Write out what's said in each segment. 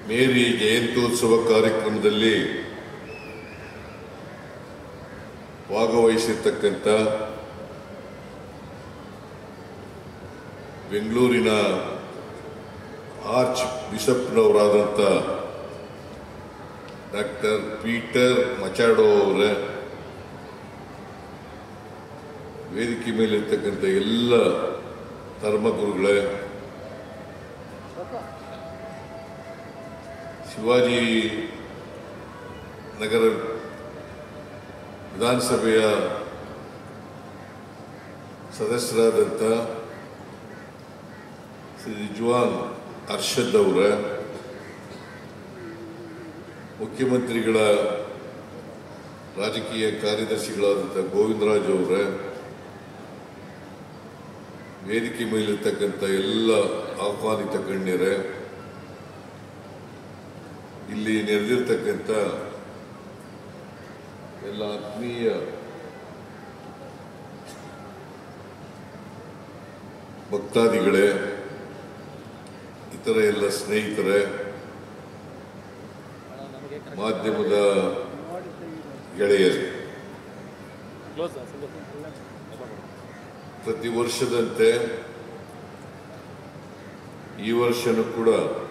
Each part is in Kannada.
ಮೇರಿ ಜಯಂತ್ಯೋತ್ಸವ ಕಾರ್ಯಕ್ರಮದಲ್ಲಿ ಭಾಗವಹಿಸಿರ್ತಕ್ಕಂಥ ಬೆಂಗಳೂರಿನ ಆರ್ಚ್ ಬಿಷಪ್ನವರಾದಂಥ ಡಾಕ್ಟರ್ ಪೀಟರ್ ಮಚಾಡೋ ಅವರ ವೇದಿಕೆ ಮೇಲಿರ್ತಕ್ಕಂಥ ಎಲ್ಲ ಧರ್ಮಗುರುಗಳೇ, ಶಿವಾಜಿ ನಗರ ವಿಧಾನಸಭೆಯ ಸದಸ್ಯರಾದಂಥ ಶ್ರೀ ರಿಜ್ವಾನ್ ಅರ್ಷದ್ ಅವರ, ಮುಖ್ಯಮಂತ್ರಿಗಳ ರಾಜಕೀಯ ಕಾರ್ಯದರ್ಶಿಗಳಾದಂಥ ಗೋವಿಂದರಾಜ್ ಅವರ, ವೇದಿಕೆ ಮೇಲಿರ್ತಕ್ಕಂಥ ಎಲ್ಲ ಆಹ್ವಾನಿತ ಗಣ್ಯರೇ, ಇಲ್ಲಿ ನೆರೆದಿರ್ತಕ್ಕಂಥ ಎಲ್ಲ ಆತ್ಮೀಯ ಭಕ್ತಾದಿಗಳೇ, ಇತರ ಎಲ್ಲ ಸ್ನೇಹಿತರೇ, ಮಾಧ್ಯಮದ ಗೆಳೆಯರು, ಪ್ರತಿ ವರ್ಷದಂತೆ ಈ ವರ್ಷನೂ ಕೂಡ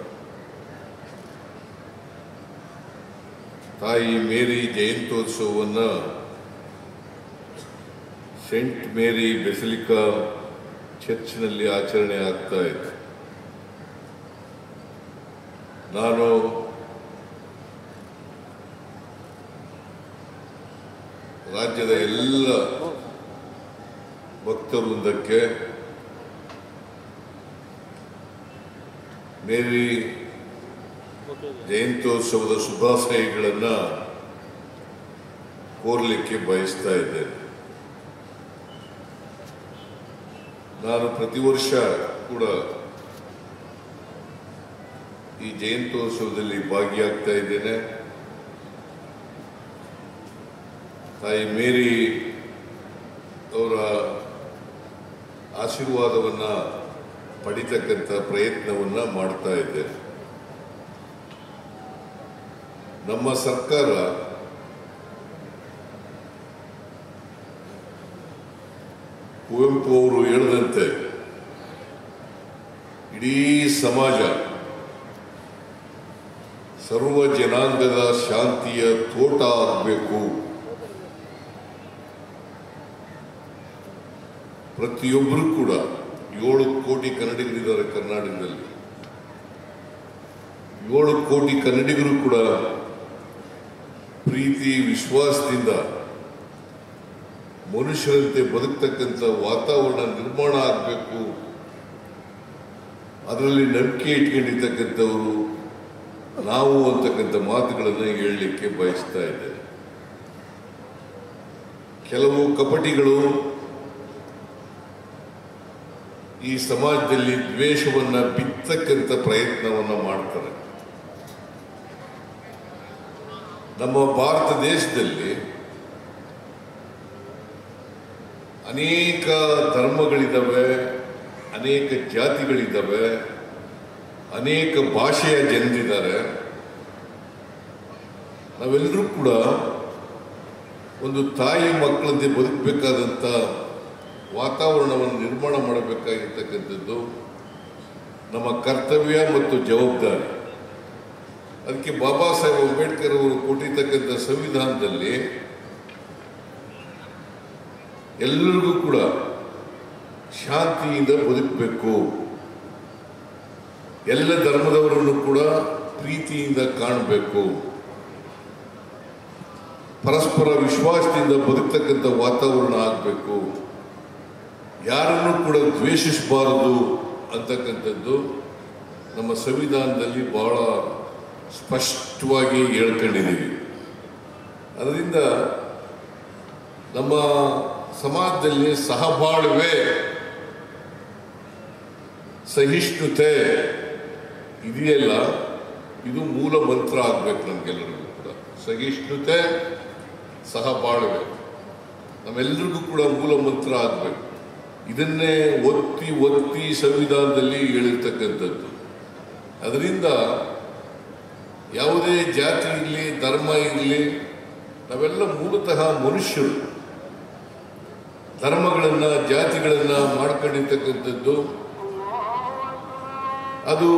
ತಾಯಿ ಮೇರಿ ಜಯಂತ್ಯೋತ್ಸವವನ್ನು ಸೆಂಟ್ ಮೇರಿ ಬೆಸಿಲಿಕಾ ಚರ್ಚ್ನಲ್ಲಿ ಆಚರಣೆ ಆಗ್ತಾ ಇದೆ. ನಾನು ರಾಜ್ಯದ ಎಲ್ಲ ಭಕ್ತವೃಂದಕ್ಕೆ ಮೇರಿ ಜಯಂತ್ಯೋತ್ಸವದ ಶುಭಾಶಯಗಳನ್ನು ಕೋರಲಿಕ್ಕೆ ಬಯಸ್ತಾ ಇದ್ದೇನೆ. ನಾನು ಪ್ರತಿ ವರ್ಷ ಕೂಡ ಈ ಜಯಂತ್ಯೋತ್ಸವದಲ್ಲಿ ಭಾಗಿಯಾಗ್ತಾ ಇದ್ದೇನೆ. ತಾಯಿ ಮೇರಿ ಅವರ ಆಶೀರ್ವಾದವನ್ನು ಪಡಿತಕ್ಕಂಥ ಪ್ರಯತ್ನವನ್ನು ಮಾಡ್ತಾ ಇದ್ದೇನೆ. ನಮ್ಮ ಸರ್ಕಾರ ಕುವೆಂಪು ಅವರು ಹೇಳಿದಂತೆ ಇಡೀ ಸಮಾಜ ಸರ್ವ ಜನಾಂಗದ ಶಾಂತಿಯ ತೋಟ ಆಗಬೇಕು, ಪ್ರತಿಯೊಬ್ಬರು ಕೂಡ 7 ಕೋಟಿ ಕನ್ನಡಿಗರಿದ್ದಾರೆ ಕರ್ನಾಟಕದಲ್ಲಿ. 7 ಕೋಟಿ ಕನ್ನಡಿಗರು ಕೂಡ ಪ್ರೀತಿ ವಿಶ್ವಾಸದಿಂದ ಮನುಷ್ಯರಂತೆ ಬದುಕ್ತಕ್ಕಂಥ ವಾತಾವರಣ ನಿರ್ಮಾಣ ಆಗಬೇಕು, ಅದರಲ್ಲಿ ನಂಬಿಕೆ ಇಟ್ಕೊಂಡಿರ್ತಕ್ಕಂಥವರು ನಾವು ಅಂತಕ್ಕಂಥ ಮಾತುಗಳನ್ನು ಹೇಳಲಿಕ್ಕೆ ಬಯಸ್ತಾ ಇದ್ದೇನೆ. ಕೆಲವು ಕಪಟಿಗಳು ಈ ಸಮಾಜದಲ್ಲಿ ದ್ವೇಷವನ್ನು ಬಿತ್ತಕ್ಕಂಥ ಪ್ರಯತ್ನವನ್ನು ಮಾಡ್ತಾರೆ. ನಮ್ಮ ಭಾರತ ದೇಶದಲ್ಲಿ ಅನೇಕ ಧರ್ಮಗಳಿದ್ದಾವೆ, ಅನೇಕ ಜಾತಿಗಳಿದ್ದಾವೆ, ಅನೇಕ ಭಾಷೆಯ ಜನರಿದ್ದಾರೆ. ನಾವೆಲ್ಲರೂ ಕೂಡ ಒಂದು ತಾಯಿ ಮಕ್ಕಳಂತೆ ಬದುಕಬೇಕಾದಂಥ ವಾತಾವರಣವನ್ನು ನಿರ್ಮಾಣ ಮಾಡಬೇಕಾಗಿರ್ತಕ್ಕಂಥದ್ದು ನಮ್ಮ ಕರ್ತವ್ಯ ಮತ್ತು ಜವಾಬ್ದಾರಿ. ಅದಕ್ಕೆ ಬಾಬಾ ಸಾಹೇಬ್ ಅಂಬೇಡ್ಕರ್ ಅವರು ಕೊಟ್ಟಿರ್ತಕ್ಕಂಥ ಸಂವಿಧಾನದಲ್ಲಿ ಎಲ್ಲರಿಗೂ ಕೂಡ ಶಾಂತಿಯಿಂದ ಬದುಕಬೇಕು, ಎಲ್ಲ ಧರ್ಮದವರನ್ನು ಕೂಡ ಪ್ರೀತಿಯಿಂದ ಕಾಣಬೇಕು, ಪರಸ್ಪರ ವಿಶ್ವಾಸದಿಂದ ಬದುಕ್ತಕ್ಕಂಥ ವಾತಾವರಣ ಆಗಬೇಕು, ಯಾರನ್ನು ಕೂಡ ದ್ವೇಷಿಸಬಾರದು ಅಂತಕ್ಕಂಥದ್ದು ನಮ್ಮ ಸಂವಿಧಾನದಲ್ಲಿ ಬಹಳ ಸ್ಪಷ್ಟವಾಗಿ ಹೇಳ್ಕೊಂಡಿದ್ದೀವಿ. ಅದರಿಂದ ನಮ್ಮ ಸಮಾಜದಲ್ಲಿ ಸಹಬಾಳ್ವೆ, ಸಹಿಷ್ಣುತೆ ಇದೆಯಲ್ಲ, ಇದು ಮೂಲ ಮಂತ್ರ ಆಗಬೇಕು ನಮಗೆಲ್ಲರಿಗೂ ಕೂಡ. ಸಹಿಷ್ಣುತೆ, ಸಹಬಾಳ್ವೆ ನಮ್ಮೆಲ್ಲರಿಗೂ ಕೂಡ ಮೂಲ ಮಂತ್ರ ಆಗಬೇಕು. ಇದನ್ನೇ ಒತ್ತಿ ಸಂವಿಧಾನದಲ್ಲಿ ಹೇಳಿರ್ತಕ್ಕಂಥದ್ದು. ಅದರಿಂದ ಯಾವುದೇ ಜಾತಿ ಇರಲಿ, ಧರ್ಮ ಇರಲಿ, ನಾವೆಲ್ಲ ಮೂಲತಃ ಮನುಷ್ಯರು. ಧರ್ಮಗಳನ್ನು, ಜಾತಿಗಳನ್ನು ಮಾಡ್ಕೊಂಡಿರ್ತಕ್ಕಂಥದ್ದು ಅದು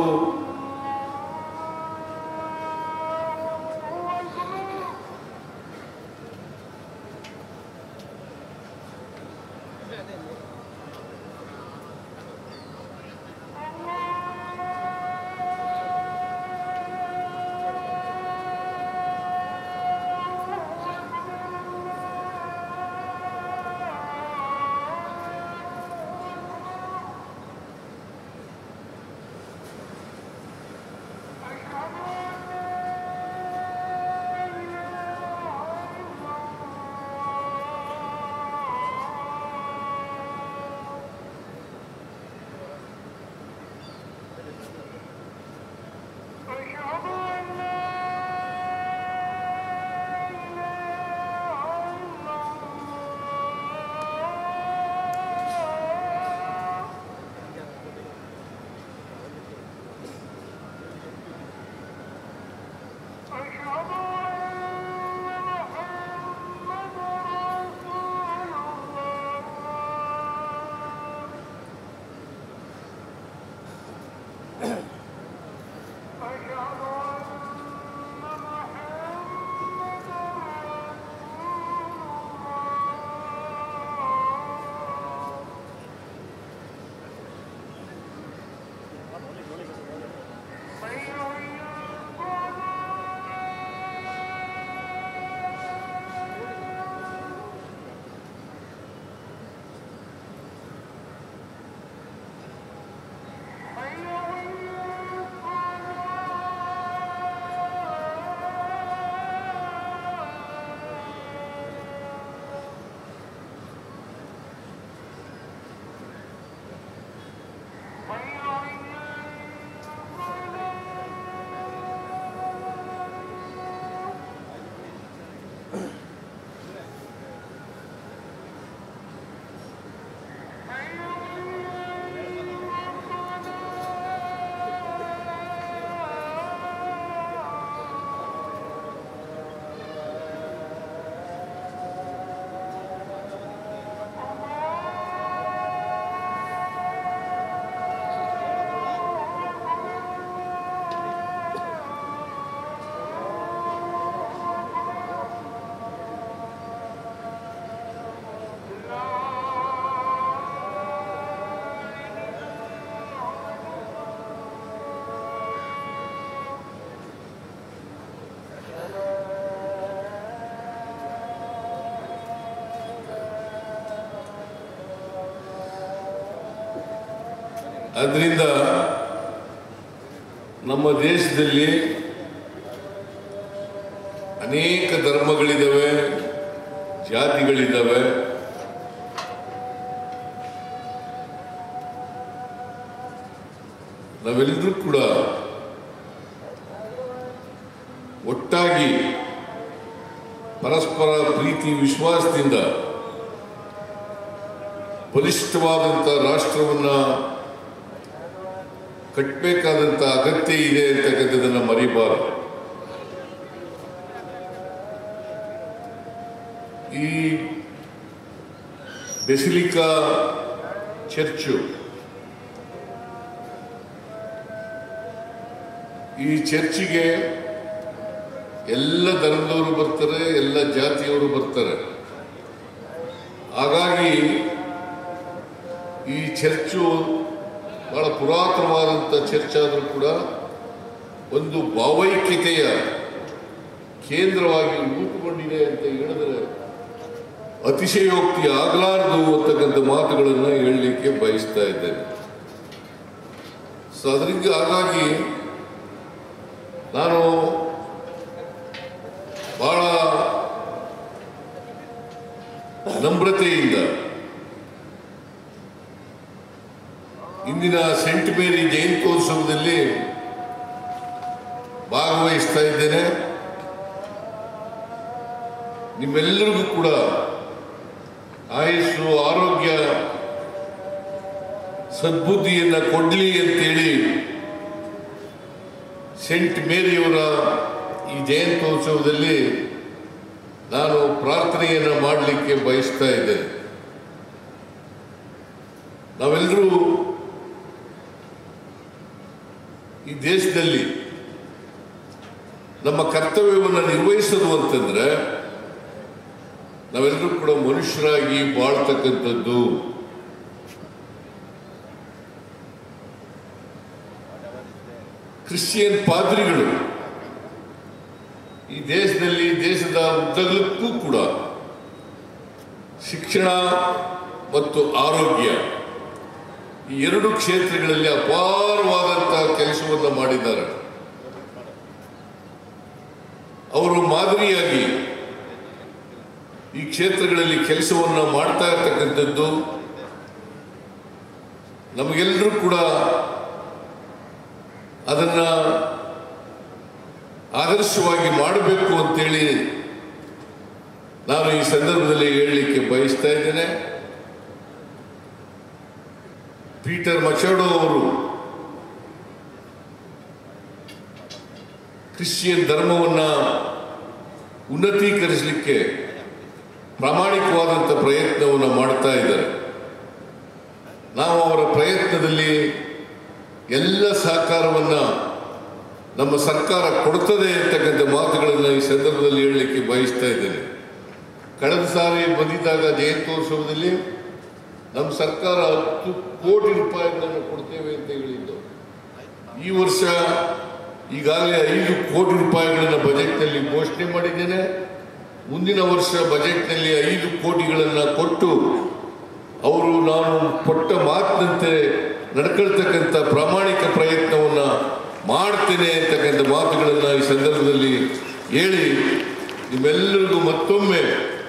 ಅದರಿಂದ ನಮ್ಮ ದೇಶದಲ್ಲಿ ಅನೇಕ ಧರ್ಮಗಳಿದ್ದಾವೆ, ಜಾತಿಗಳಿದ್ದಾವೆ. ನಾವೆಲ್ಲರೂ ಕೂಡ ಒಟ್ಟಾಗಿ ಪರಸ್ಪರ ಪ್ರೀತಿ ವಿಶ್ವಾಸದಿಂದ ಬಲಿಷ್ಠವಾದಂಥ ರಾಷ್ಟ್ರವನ್ನು ಕಟ್ಟಬೇಕಾದಂಥ ಅಗತ್ಯ ಇದೆ ಅಂತಕ್ಕಂಥದ್ದನ್ನು ಮರಿಬಾರದು. ಈ ಬೆಸಿಲಿಕಾ ಚರ್ಚು, ಈ ಚರ್ಚಿಗೆ ಎಲ್ಲ ಧರ್ಮದವರು ಬರ್ತಾರೆ, ಎಲ್ಲ ಜಾತಿಯವರು ಬರ್ತಾರೆ. ಹಾಗಾಗಿ ಈ ಚರ್ಚು ಬಹಳ ಪುರಾತನವಾದಂಥ ಚರ್ಚ್ ಆದರೂ ಕೂಡ ಒಂದು ಭಾವೈಕ್ಯತೆಯ ಕೇಂದ್ರವಾಗಿ ರೂಪುಗೊಂಡಿದೆ ಅಂತ ಹೇಳಿದ್ರೆ ಅತಿಶಯೋಕ್ತಿ ಆಗಲಾರದು ಅಂತಕ್ಕಂಥ ಮಾತುಗಳನ್ನು ಹೇಳಲಿಕ್ಕೆ ಬಯಸ್ತಾ ಇದ್ದೇನೆ. ಸೊ ಅದರಿಂದ ಹಾಗಾಗಿ ನಾನು ಬಹಳ ನಮ್ರತೆಯಿಂದ ಇಂದಿನ ಸೆಂಟ್ ಮೇರಿ ಜಯಂತ್ಯೋತ್ಸವದಲ್ಲಿ ಭಾಗವಹಿಸ್ತಾ ಇದ್ದೇನೆ. ನಿಮ್ಮೆಲ್ಲರಿಗೂ ಕೂಡ ಆಯುಸ್ಸು, ಆರೋಗ್ಯ, ಸದ್ಬುದ್ಧಿಯನ್ನು ಕೊಡ್ಲಿ ಅಂತೇಳಿ ಸೆಂಟ್ ಮೇರಿಯವರ ಈ ಜಯಂತ್ಯೋತ್ಸವದಲ್ಲಿ ನಾನು ಪ್ರಾರ್ಥನೆಯನ್ನು ಮಾಡಲಿಕ್ಕೆ ಬಯಸ್ತಾ ಇದ್ದೇನೆ. ನಾವೆಲ್ಲರೂ ಈ ದೇಶದಲ್ಲಿ ನಮ್ಮ ಕರ್ತವ್ಯವನ್ನು ನಿರ್ವಹಿಸೋದು ಅಂತಂದ್ರೆ ನಾವೆಲ್ಲರೂ ಕೂಡ ಮನುಷ್ಯರಾಗಿ ಬಾಳ್ತಕ್ಕಂಥದ್ದು. ಕ್ರಿಶ್ಚಿಯನ್ ಪಾದ್ರಿಗಳು ಈ ದೇಶದಲ್ಲಿ ದೇಶದ ಉದ್ದಗಲಕ್ಕೂ ಕೂಡ ಶಿಕ್ಷಣ ಮತ್ತು ಆರೋಗ್ಯ ಈ ಎರಡು ಕ್ಷೇತ್ರಗಳಲ್ಲಿ ಅಪಾರವಾದಂತಹ ಕೆಲಸವನ್ನು ಮಾಡಿದ್ದಾರೆ. ಅವರು ಮಾದರಿಯಾಗಿ ಈ ಕ್ಷೇತ್ರಗಳಲ್ಲಿ ಕೆಲಸವನ್ನು ಮಾಡ್ತಾ ಇರ್ತಕ್ಕಂಥದ್ದು ನಮಗೆಲ್ಲರೂ ಕೂಡ ಅದನ್ನ ಆದರ್ಶವಾಗಿ ಮಾಡಬೇಕು ಅಂತೇಳಿ ನಾನು ಈ ಸಂದರ್ಭದಲ್ಲಿ ಹೇಳಲಿಕ್ಕೆ ಬಯಸ್ತಾ ಇದ್ದೇನೆ. ಪೀಟರ್ ಮಚಾಡೋ ಅವರು ಕ್ರಿಶ್ಚಿಯನ್ ಧರ್ಮವನ್ನು ಉನ್ನತೀಕರಿಸಲಿಕ್ಕೆ ಪ್ರಾಮಾಣಿಕವಾದಂಥ ಪ್ರಯತ್ನವನ್ನು ಮಾಡ್ತಾ ಇದ್ದಾರೆ. ನಾವು ಅವರ ಪ್ರಯತ್ನದಲ್ಲಿ ಎಲ್ಲ ಸಹಕಾರವನ್ನು ನಮ್ಮ ಸರ್ಕಾರ ಕೊಡ್ತದೆ ಅಂತಕ್ಕಂಥ ಮಾತುಗಳನ್ನು ಈ ಸಂದರ್ಭದಲ್ಲಿ ಹೇಳಲಿಕ್ಕೆ ಬಯಸ್ತಾ ಇದ್ದೇನೆ. ಕಳೆದ ಸಾರಿ ಬಂದಿದ್ದಾಗ ಜಯಂತ್ಯೋತ್ಸವದಲ್ಲಿ ನಮ್ಮ ಸರ್ಕಾರ 10 ಕೋಟಿ ರೂಪಾಯಿಗಳನ್ನು ಕೊಡ್ತೇವೆ ಅಂತ ಹೇಳಿದ್ದು. ಈ ವರ್ಷ ಈಗಾಗಲೇ 5 ಕೋಟಿ ರೂಪಾಯಿಗಳನ್ನು ಬಜೆಟ್ನಲ್ಲಿ ಘೋಷಣೆ ಮಾಡಿದ್ದೇನೆ. ಮುಂದಿನ ವರ್ಷ ಬಜೆಟ್ನಲ್ಲಿ 5 ಕೋಟಿಗಳನ್ನು ಕೊಟ್ಟು ಅವರು ನಾನು ಕೊಟ್ಟ ಮಾತಿನಂತೆ ನಡ್ಕೊಳ್ತಕ್ಕಂಥ ಪ್ರಾಮಾಣಿಕ ಪ್ರಯತ್ನವನ್ನು ಮಾಡ್ತೇನೆ ಅಂತಕ್ಕಂಥ ಮಾತುಗಳನ್ನು ಈ ಸಂದರ್ಭದಲ್ಲಿ ಹೇಳಿ ನಿಮ್ಮೆಲ್ಲರಿಗೂ ಮತ್ತೊಮ್ಮೆ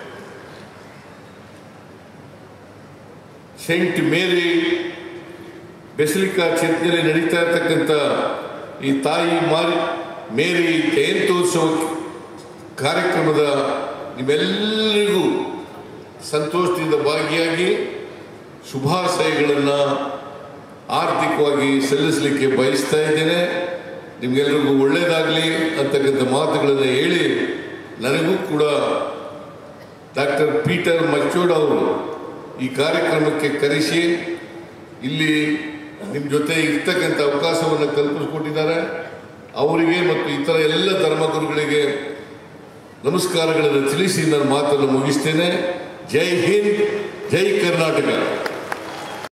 ಸೆಂಟ್ ಮೇರಿ ಬೆಸಿಲಿಕಾ ಚರ್ಚ್ನಲ್ಲಿ ನಡೀತಾ ಇರ್ತಕ್ಕಂಥ ಈ ತಾಯಿ ಮೇರಿ ಜಯಂತ್ಯೋತ್ಸವ ಕಾರ್ಯಕ್ರಮದ ನಿಮ್ಮೆಲ್ಲರಿಗೂ ಸಂತೋಷದಿಂದ ಭಾಗಿಯಾಗಿ ಶುಭಾಶಯಗಳನ್ನು ಆರ್ಥಿಕವಾಗಿ ಸಲ್ಲಿಸಲಿಕ್ಕೆ ಬಯಸ್ತಾ ಇದ್ದೇನೆ. ನಿಮಗೆಲ್ಲರಿಗೂ ಒಳ್ಳೆಯದಾಗಲಿ ಅಂತಕ್ಕಂಥ ಮಾತುಗಳನ್ನು ಹೇಳಿ ನನಗೂ ಕೂಡ ಡಾಕ್ಟರ್ ಪೀಟರ್ ಮಚಾಡೋ ಅವರು ಈ ಕಾರ್ಯಕ್ರಮಕ್ಕೆ ಕರೆಸಿ ಇಲ್ಲಿ ನಿಮ್ಮ ಜೊತೆ ಇರ್ತಕ್ಕಂಥ ಅವಕಾಶವನ್ನು ಕಲ್ಪಿಸಿಕೊಟ್ಟಿದ್ದಾರೆ. ಅವರಿಗೆ ಮತ್ತು ಇತರ ಎಲ್ಲ ಧರ್ಮಗುರುಗಳಿಗೆ ನಮಸ್ಕಾರಗಳನ್ನು ತಿಳಿಸಿ ನನ್ನ ಮಾತನ್ನು ಮುಗಿಸ್ತೇನೆ. ಜೈ ಹಿಂದ್, ಜೈ ಕರ್ನಾಟಕ.